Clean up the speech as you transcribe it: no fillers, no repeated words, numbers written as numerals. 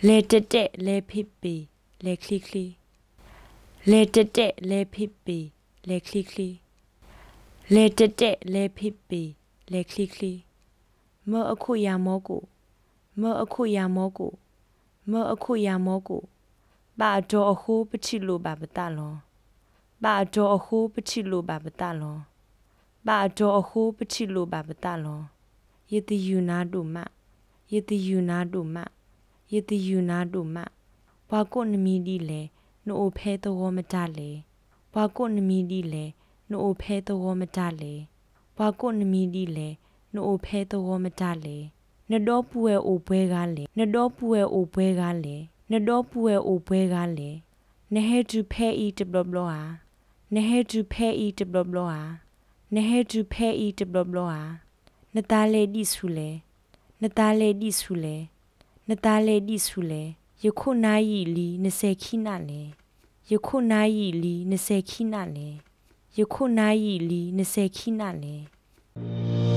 လေတက်တက်လေဖိပေလေခလီခလီလေတက်တက်လေဖိပေလေခလီခလီလေတက်တက်လေဖိပေလေခလီခလီမောအခုရမောကိုမောအခုရမောကိုမောအခုရမောကိုပါတော်အခုပချိလိုပါပတလောပါတော်အခုပချိလိုပါပတလောပါတော်အခုပချိလိုပါပတလောယတိယူနာတို့မယတိယူနာတို့မယတိယူနာတို့မဘွာကိုနမီဒီလေနို့ဖဲတော်မတလေဘွာကိုနမီဒီလေနို့ဖဲတော်မတလေဘွာကိုနမီဒီလေနို့ဖဲတော်မတလေနတော့ပူရဲ့အိုပွဲကားလေနတော့ပူရဲ့အိုပွဲကားလေနတော့ပူရဲ့အိုပွဲကားလေနဟဲတူဖဲဤတဘလဘလာနဟဲတူဖဲဤတဘလဘလာနဟဲတူဖဲဤတဘလဘလာနတားလေဒီဆူလေနတားလေဒီဆူလေနတားလေဒီဆူလေယခုနာယီလီ20ခိနာလေယခုနာယီလီ20ခိနာလေယခုနာယီလီ20ခိနာလေ